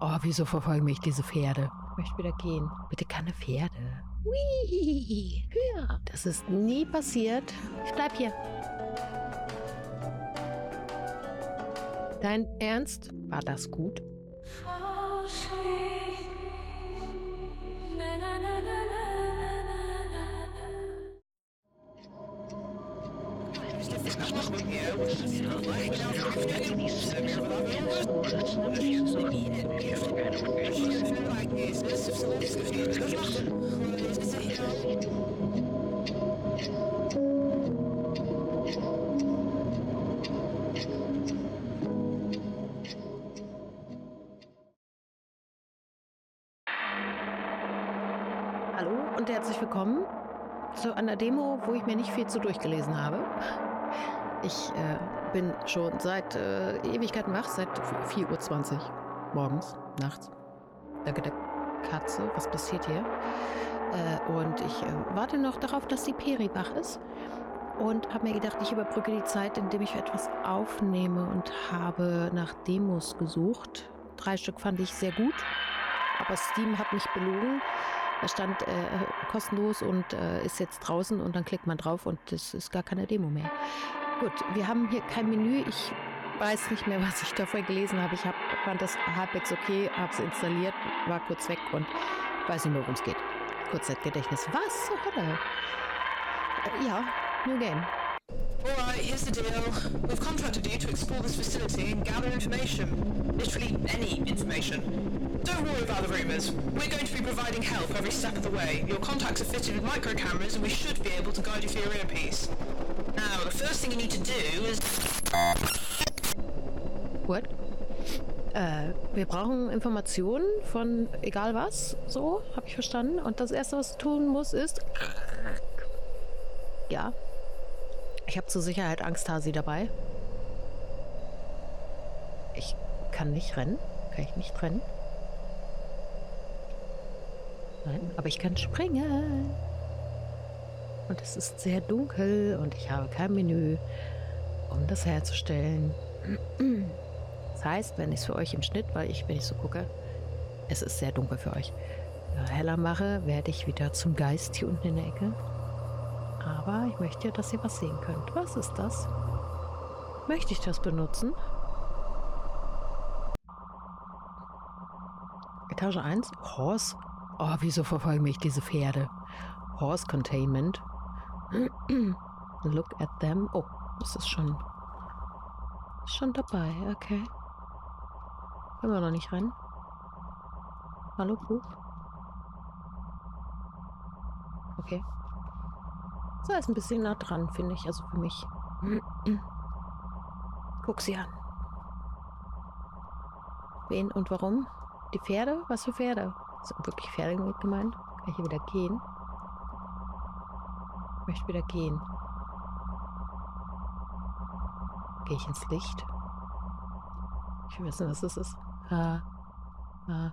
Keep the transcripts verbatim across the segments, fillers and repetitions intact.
Oh, wieso verfolgen mich diese Pferde? Ich möchte wieder gehen. Bitte keine Pferde. Hui, ja. Das ist nie passiert. Ich bleib hier. Dein Ernst? War das gut? Hallo und herzlich willkommen zu einer Demo, wo ich mir nicht viel zu durchgelesen habe. Ich äh, bin schon seit äh, Ewigkeiten wach, seit vier Uhr zwanzig morgens, nachts. Danke der Katze, was passiert hier? Äh, und ich äh, warte noch darauf, dass die Peri wach ist. Und habe mir gedacht, ich überbrücke die Zeit, indem ich etwas aufnehme und habe nach Demos gesucht. Drei Stück fand ich sehr gut, aber Steam hat mich belogen. Da stand äh, kostenlos und äh, ist jetzt draußen und dann klickt man drauf und es ist gar keine Demo mehr. Gut, wir haben hier kein Menü. Ich weiß nicht mehr, was ich davor gelesen habe. Ich hab, fand das halbwegs okay, habe es installiert, war kurz weg und weiß nicht mehr, worum es geht. Kurzzeitgedächtnis. Was zur Hölle? Äh, ja, New Game. Alright, here's the deal. We've contracted you to explore this facility and gather information. Literally any information. Don't worry about the rumours. We're going to be providing help every step of the way. Your contacts are fitted with micro cameras and we should be able to guide you through your inner peace. Now, the first thing you need to do is... What? Äh, wir brauchen Informationen von egal was, so, habe ich verstanden. Und das Erste, was du tun musst, ist... Ja. Ich habe zur Sicherheit Angsthasi dabei. Ich kann nicht rennen. Kann ich nicht rennen? Nein, aber ich kann springen. Und es ist sehr dunkel und ich habe kein Menü, um das herzustellen. Das heißt, wenn ich es für euch im Schnitt, weil ich, wenn ich so gucke, es ist sehr dunkel für euch, heller mache, werde ich wieder zum Geist hier unten in der Ecke. Aber ich möchte ja, dass ihr was sehen könnt. Was ist das? Möchte ich das benutzen? Etage eins. Horse. Oh, wieso verfolgen mich diese Pferde? Horse Containment. Look at them. Oh, das ist schon... Schon dabei, okay. Können wir noch nicht rein? Hallo, Buch? Okay. So, ist ein bisschen nah dran, finde ich, also für mich. Guck sie an. Wen und warum? Die Pferde? Was für Pferde? Sind wirklich Pferde gemeint? Kann ich hier wieder gehen? Ich möchte wieder gehen. Gehe ich ins Licht? Ich will wissen, was das ist. Ah. Ah.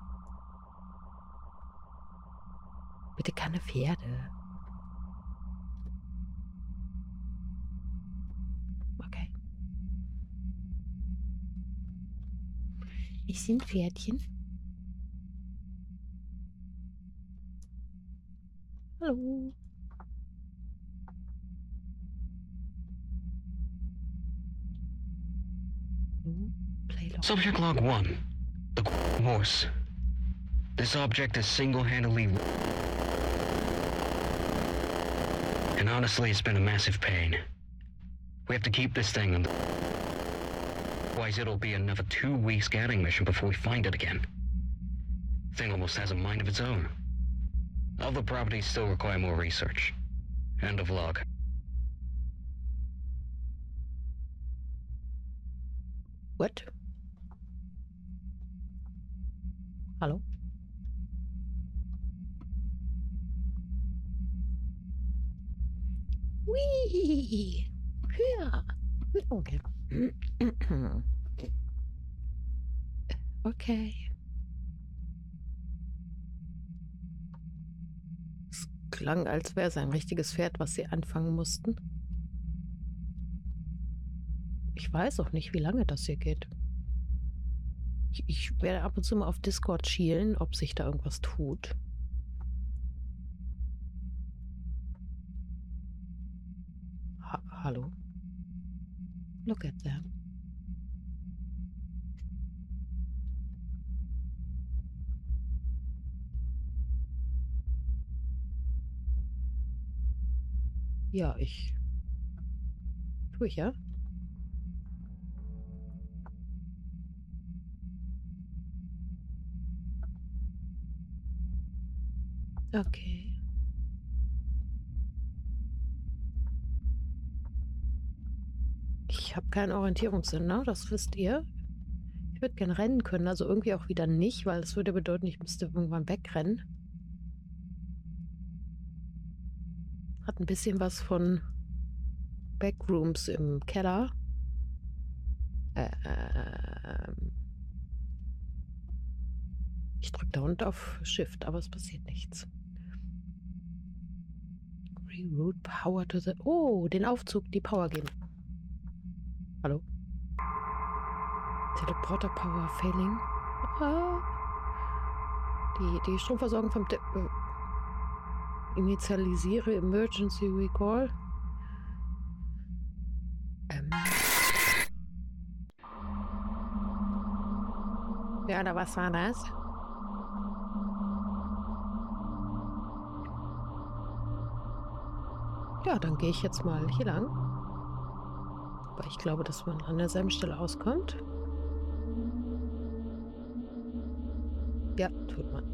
Bitte keine Pferde. Okay. Ich sind Pferdchen. Hallo. Subject log one. The horse. This object is single-handedly... And honestly, it's been a massive pain. We have to keep this thing on the... Otherwise, it'll be another two-week scouting mission before we find it again. Thing almost has a mind of its own. Other properties still require more research. End of log. What? Hallo? Whee! Ja. Okay. Okay. Es klang, als wäre es ein richtiges Pferd, was sie anfangen mussten. Ich weiß auch nicht, wie lange das hier geht. Ich, ich werde ab und zu mal auf Discord schielen, ob sich da irgendwas tut. Ha Hallo? Look at that. Ja, ich... Tue ich ja. Okay. Ich habe keinen Orientierungssinn, ne? Das wisst ihr. Ich würde gerne rennen können, also irgendwie auch wieder nicht, weil das würde bedeuten, ich müsste irgendwann wegrennen. Hat ein bisschen was von Backrooms im Keller. Ähm ich drücke da unten auf Shift, aber es passiert nichts. Reroute Power to the... Oh, den Aufzug, die Power geben. Hallo? Teleporter Power failing. Ah. Die, die Stromversorgung vom... De Initialisiere Emergency Recall. Ähm. Ja, oder was war das? Ja, dann gehe ich jetzt mal hier lang. Aber ich glaube, dass man an derselben Stelle auskommt. Ja, tut man.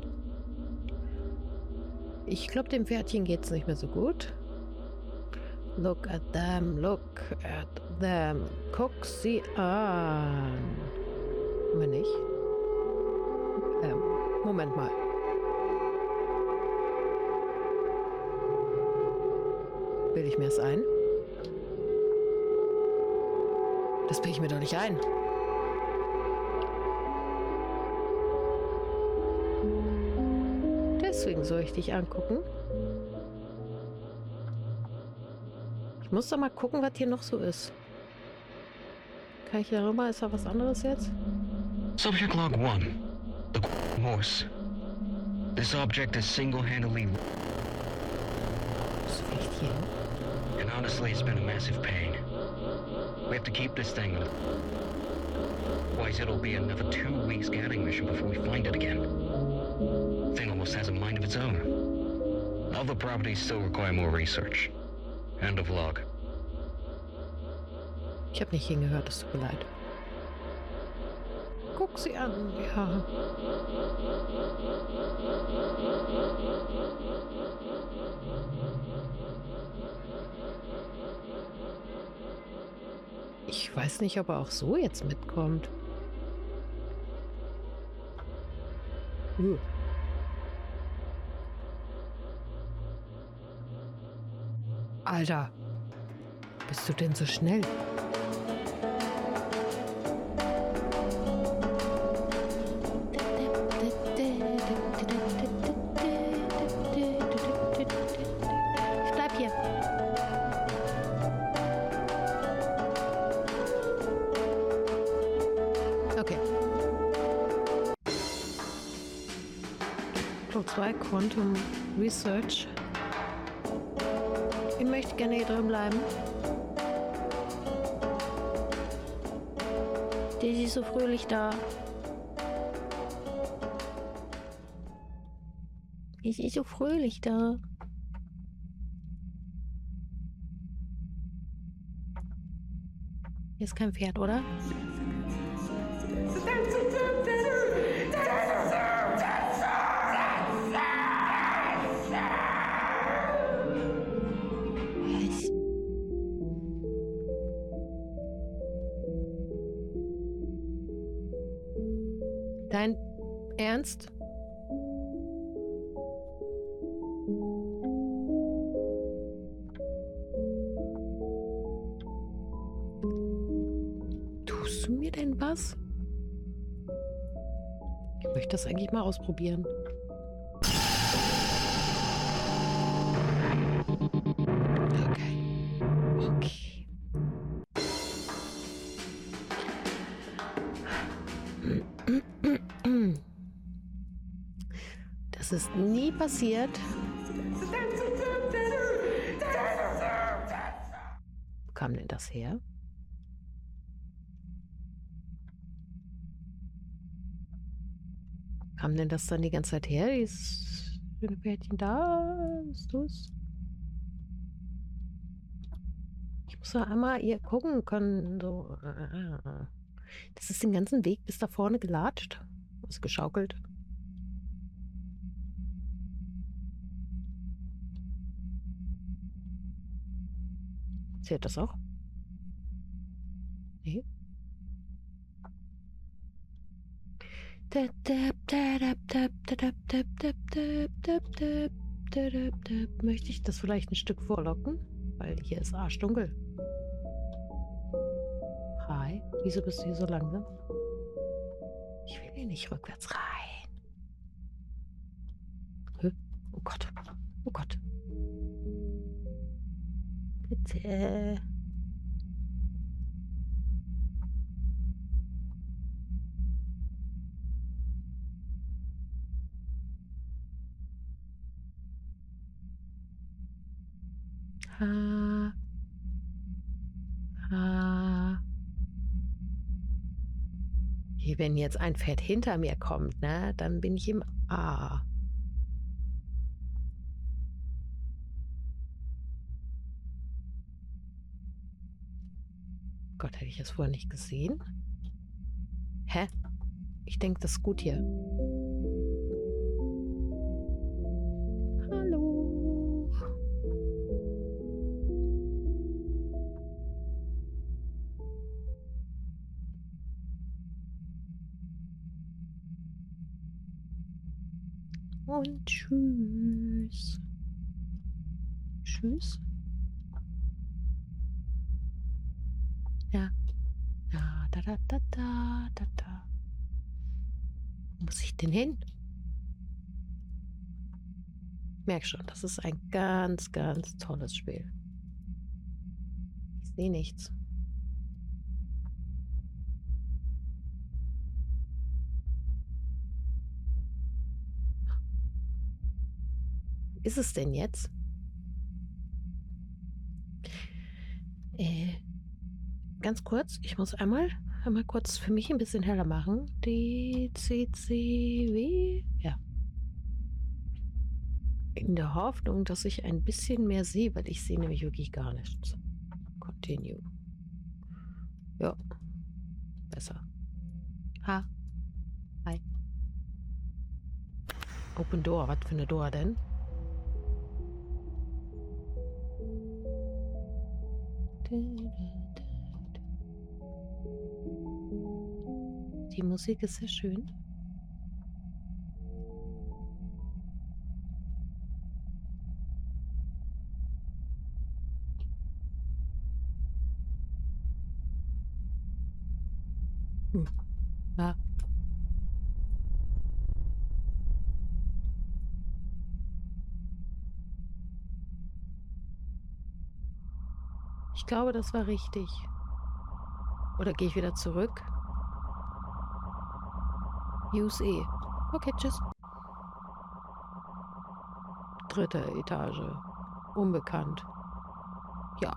Ich glaube, dem Pferdchen geht es nicht mehr so gut. Look at them, look at them. Guck sie an. Wenn nicht. Ähm, Moment mal. Bilde ich mir das ein? Das bilde ich mir doch nicht ein. Deswegen soll ich dich angucken. Ich muss doch mal gucken, was hier noch so ist. Kann ich hier rüber? Ist da was anderes jetzt? Subject log one. The horse. This object is single-handedly... Was fliegt hier hin? And honestly, it's been a massive pain. We have to keep this thing up. Otherwise, it'll be another two-week scouting mission before we find it again. Thing almost has a mind of its own. Other properties still require more research. End of log. Ich habe nicht hingehört, es tut mir leid. Guck sie an, ja. Ich weiß nicht, ob er auch so jetzt mitkommt. Uh. Alter, bist du denn so schnell? Ich bleib hier. Okay. Plot zwei, Quantum Research. Ich möchte gerne hier drin bleiben. Die ist so fröhlich da. Ich ist so fröhlich da. Hier ist kein Pferd, oder? Was? Dein Ernst? Tust du mir denn was? Ich möchte das eigentlich mal ausprobieren. Okay. Okay. Es ist nie passiert. Wo kam denn das her? Kam denn das dann die ganze Zeit her? Dieses schöne Pferdchen da? Bist du's? Ich muss doch einmal hier gucken können. So. Das ist den ganzen Weg bis da vorne gelatscht. Ist geschaukelt. Zählt das auch? Nee. Möchte ich das vielleicht ein Stück vorlocken? Weil hier ist arschdunkel. Hi, wieso bist du hier so langsam? Ich will hier nicht rückwärts rein. Hä? Oh Gott. Oh Gott. Bitte. Ha. Ha. Hier, wenn jetzt ein Pferd hinter mir kommt, ne, dann bin ich im A. Gott, hätte ich das vorher nicht gesehen? Hä? Ich denke, das ist gut hier. Hallo. Und tschüss. Tschüss. Ja. Da, da, da, da, da, da, da. Wo muss ich denn hin? Merk schon, das ist ein ganz, ganz tolles Spiel. Ich sehe nichts. Wo ist es denn jetzt? Äh, ganz kurz, ich muss einmal, einmal kurz für mich ein bisschen heller machen. D, C, C, W. Ja. In der Hoffnung, dass ich ein bisschen mehr sehe, weil ich sehe nämlich wirklich gar nichts. Continue. Ja. Besser. Ha. Hi. Open Door. Was für eine Door denn? Die Musik ist sehr schön. Hm. Ja. Ich glaube, das war richtig. Oder gehe ich wieder zurück? Use E. Okay, tschüss. Dritte Etage. Unbekannt. Ja.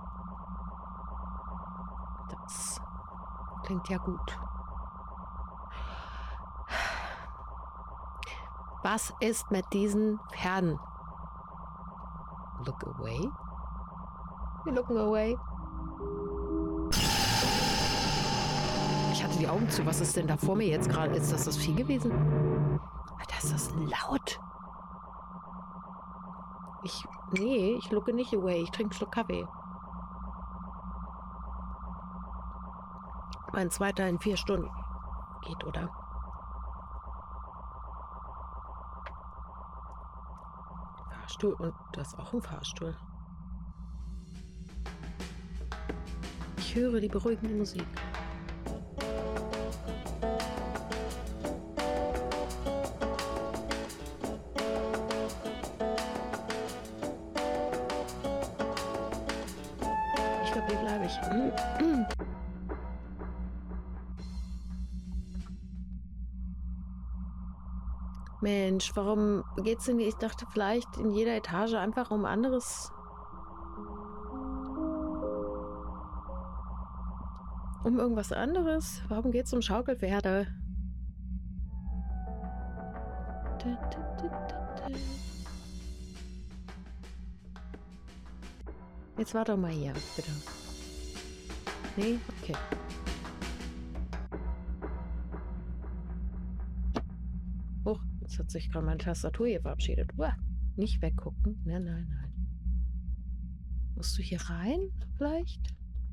Das klingt ja gut. Was ist mit diesen Pferden? Look away? You're looking away. Ich hatte die Augen zu. Was ist denn da vor mir jetzt gerade? Ist das das Vieh gewesen? Alter, ist das laut? Ich, nee, ich looke nicht away. Ich trinke einen Schluck Kaffee. Mein zweiter in vier Stunden. Geht, oder? Fahrstuhl. Und das ist auch ein Fahrstuhl. Ich höre die beruhigende Musik. Ich glaube, hier bleibe ich. Mensch, warum geht's denn? Ich dachte vielleicht in jeder Etage einfach um anderes... Um irgendwas anderes? Warum geht's um Schaukelpferde? Jetzt warte doch mal hier, bitte. Nee? Okay. Oh, jetzt hat sich gerade meine Tastatur hier verabschiedet. Uah, nicht weggucken. Nein, nein, nein. Musst du hier rein, vielleicht?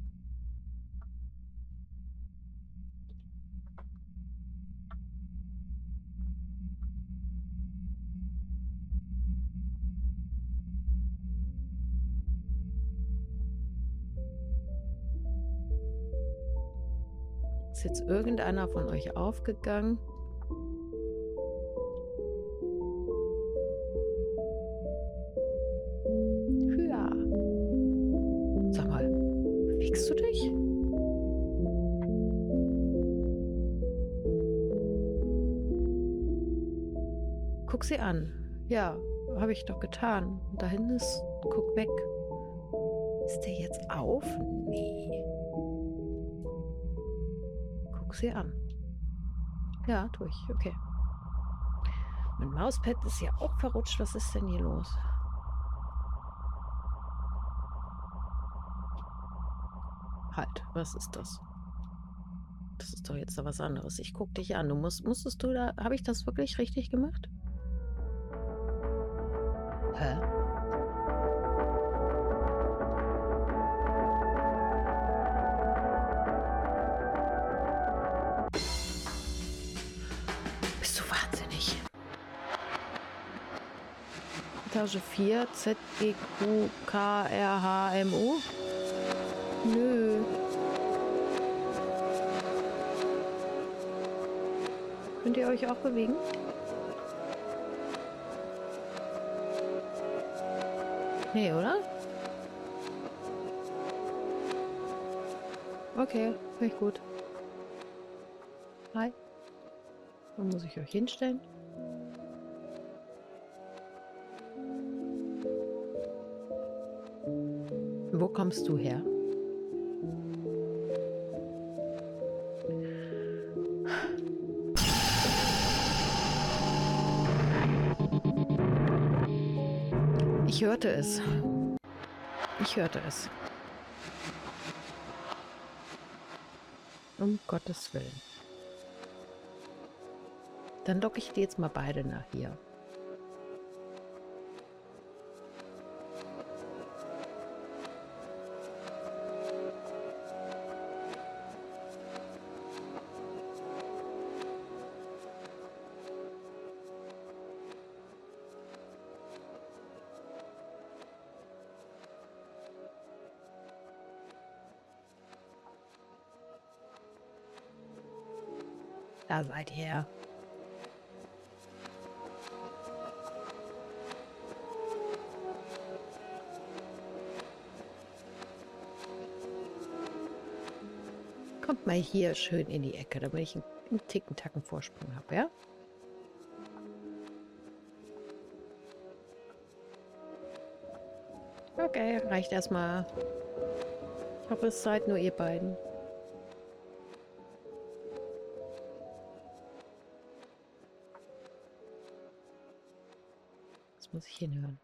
Ist jetzt irgendeiner von euch aufgegangen? Ja. Sag mal, bewegst du dich? Guck sie an. Ja, habe ich doch getan. Und da hinten ist... Guck weg. Ist der jetzt auf? Nee. Guck sie an. Ja, tue ich. Okay. Mein Mauspad ist ja auch verrutscht. Was ist denn hier los? Halt, was ist das? Das ist doch jetzt da was anderes. Ich guck dich an. Du musst, musstest du da... Habe ich das wirklich richtig gemacht? Hä? Bist du wahnsinnig? Etage vier, Z, G, Q, K, R, H, M, U? Nö. Könnt ihr euch auch bewegen? Nee, oder? Okay, finde ich gut. Hi. Wo muss ich euch hinstellen? Wo kommst du her? Ich hörte es. Ich hörte es. Um Gottes Willen. Dann locke ich die jetzt mal beide nach hier. Da seid ihr. Kommt mal hier schön in die Ecke, damit ich einen, einen Ticken-Tacken Vorsprung habe, ja? Okay, reicht erstmal. Ich hoffe, es seid nur ihr beiden. Das muss ich hinhören.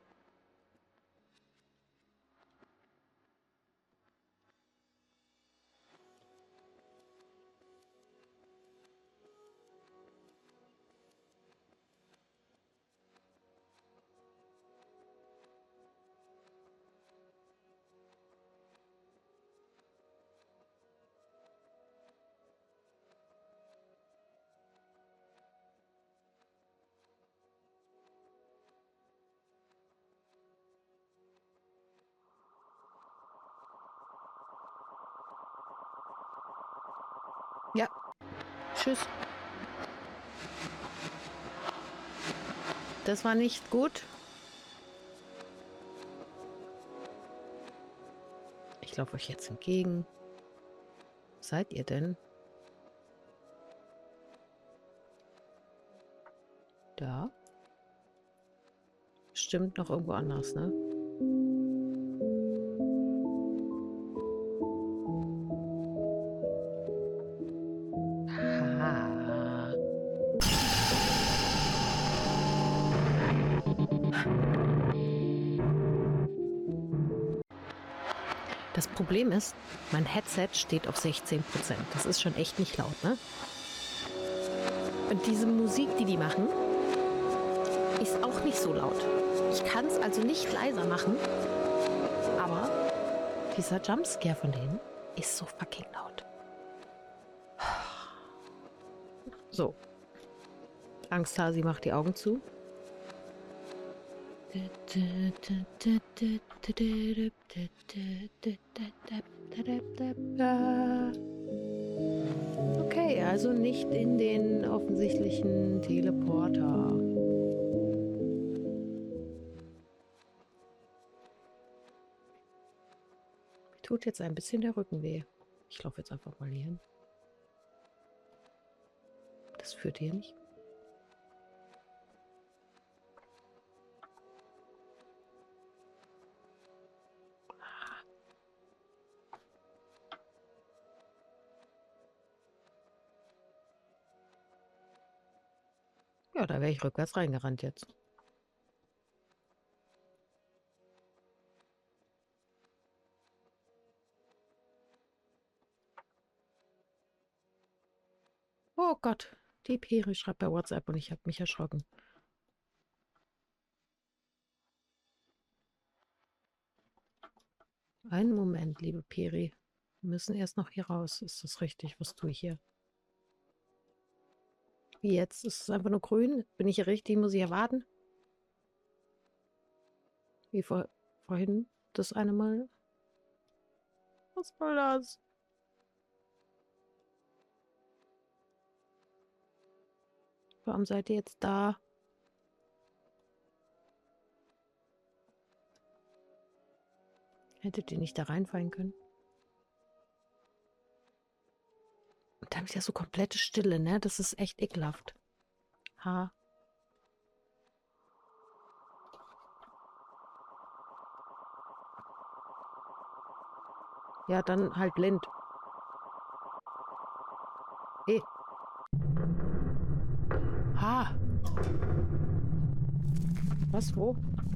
Ja. Tschüss. Das war nicht gut. Ich laufe euch jetzt entgegen. Wo seid ihr denn? da. Stimmt noch irgendwo anders, ne? Ha. Das Problem ist, mein Headset steht auf sechzehn Prozent. Das ist schon echt nicht laut, ne? Und diese Musik, die die machen, ist auch nicht so laut. Ich kann es also nicht leiser machen, aber dieser Jumpscare von denen ist so fucking laut. So. Angsthasi macht die Augen zu. Okay, also nicht in den offensichtlichen Teleporter. Tut jetzt ein bisschen der Rücken weh. Ich laufe jetzt einfach mal hier hin. Das führt hier nicht. Ja, da wäre ich rückwärts reingerannt jetzt. Oh Gott, die Peri schreibt bei WhatsApp und ich habe mich erschrocken. Einen Moment, liebe Peri. Wir müssen erst noch hier raus. Ist das richtig? Was tue ich hier? Wie jetzt? Ist es einfach nur grün? Bin ich hier richtig? Muss ich hier warten? Wie vor, vorhin das eine Mal? Was soll das? Warum seid ihr jetzt da? Hättet ihr nicht da reinfallen können? Und dann wieder so komplette Stille, ne? Das ist echt ekelhaft. Ha. Ja, dann halt blind. Eh. Ha. Was, wo?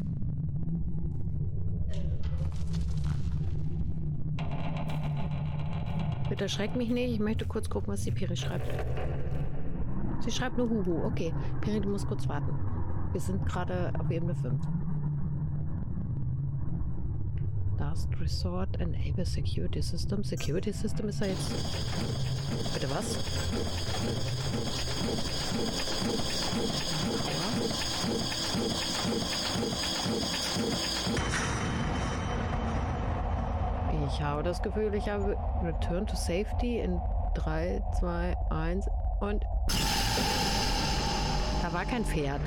Bitte erschreck mich nicht. Ich möchte kurz gucken, was die Peri schreibt. Sie schreibt nur Huhu. Okay, Peri, du musst kurz warten. Wir sind gerade auf Ebene fünf. Last Resort Enable Security System. Security System ist da jetzt... Bitte was? Ich habe das Gefühl, ich habe Return to Safety in drei, zwei, eins und... Da war kein Pferd.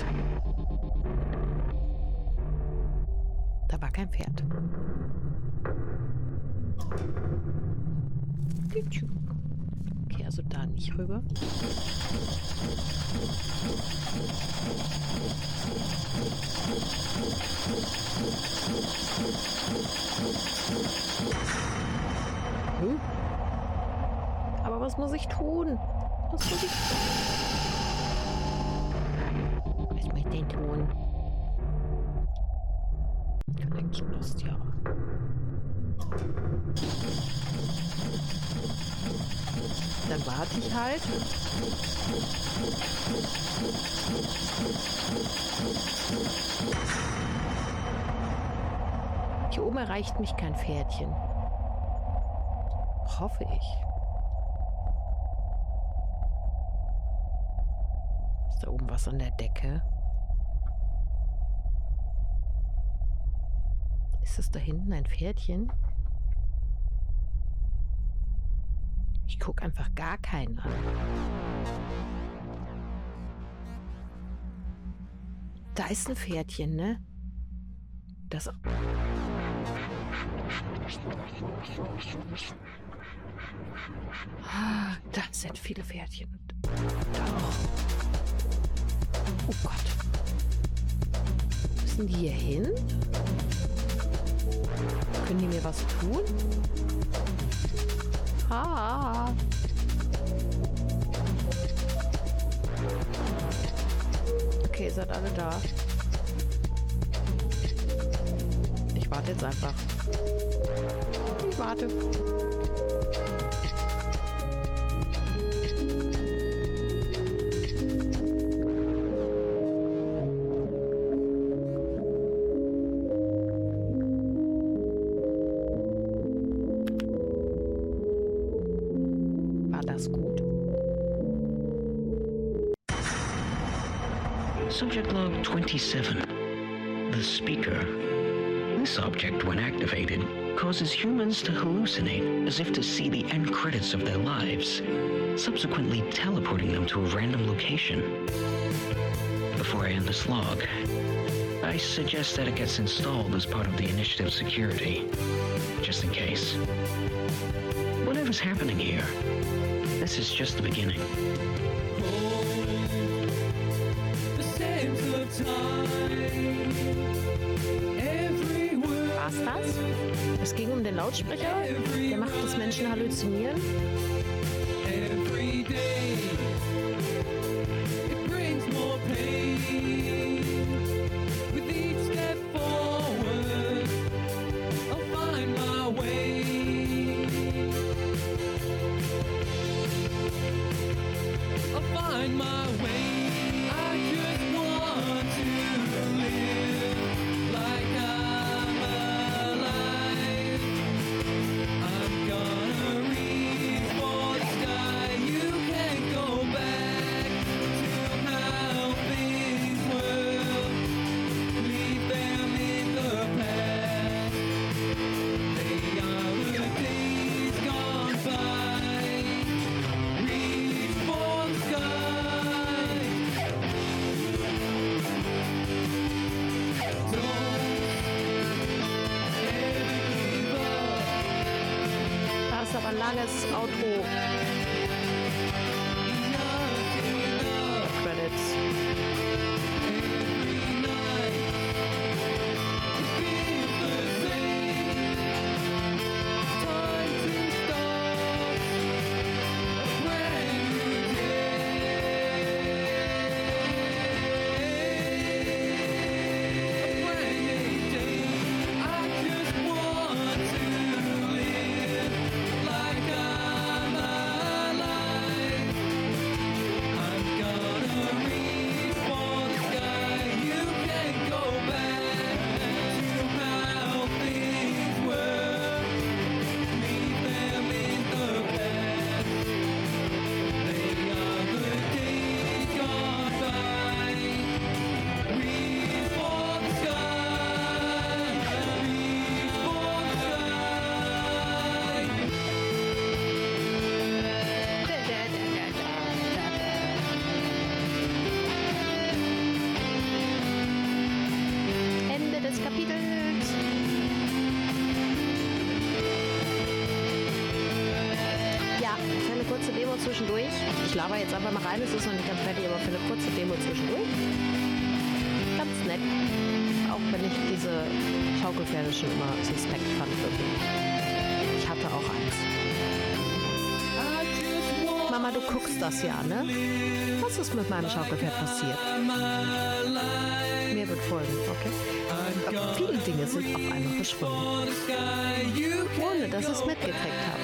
Da war kein Pferd. Okay, also da nicht rüber. Hm? Aber was muss ich tun? Was muss ich tun? Was muss ich denn tun? Connection lost, ja. Dann warte ich halt. Hier oben erreicht mich kein Pferdchen. Hoffe ich. Ist da oben was an der Decke? Ist das da hinten ein Pferdchen? Ich gucke einfach gar keinen an. Da ist ein Pferdchen, ne? Das... Ah, da sind viele Pferdchen. Da auch. Oh Gott. Müssen die hier hin? Können die mir was tun? Ah. Okay, ihr seid alle da. Ich warte jetzt einfach. Ich warte. War das gut? Subject log twenty-seven. The speaker. This object, when activated, causes humans to hallucinate as if to see the end credits of their lives, subsequently teleporting them to a random location. Before I end this log, I suggest that it gets installed as part of the initiative security, just in case. Whatever's happening here, this is just the beginning. War's das? Es ging um den Lautsprecher, der macht, dass Menschen halluzinieren. Aber ein langes Outro. Credits. Zwischendurch. Ich laber jetzt einfach mal rein, es ist noch nicht ganz fertig, aber für eine kurze Demo zwischendurch. Ganz nett. Auch wenn ich diese Schaukelpferde schon immer suspekt fand. Ich hatte auch eins. Mama, du guckst das ja, ne? Was ist mit meinem Schaukelpferd passiert? Mir wird folgen, okay? Aber viele Dinge sind auf einmal verschwunden. Ohne, dass ich es mitgekriegt habe.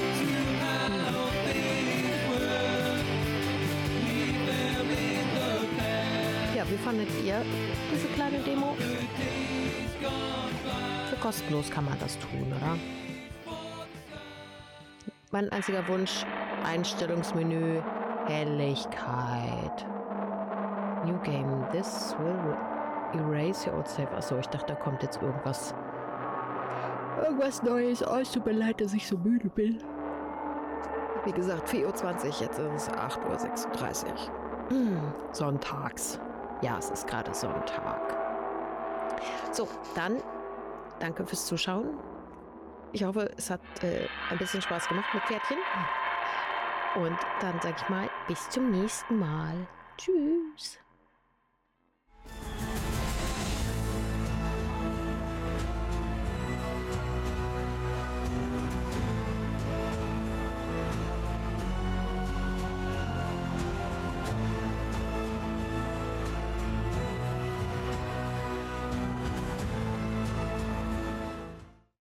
Ja, wie fandet ihr diese kleine Demo? Für kostenlos kann man das tun, oder? Mein einziger Wunsch, Einstellungsmenü, Helligkeit. New Game, this will erase your old save. Achso, ich dachte, da kommt jetzt irgendwas. Irgendwas Neues. Oh, es tut mir leid, dass ich so müde bin. Wie gesagt, vier Uhr zwanzig, jetzt ist es acht Uhr sechsunddreißig. Hm, sonntags. Ja, es ist gerade Sonntag. So, dann danke fürs Zuschauen. Ich hoffe, es hat äh, ein bisschen Spaß gemacht mit Pferdchen. Und dann sage ich mal, bis zum nächsten Mal. Tschüss.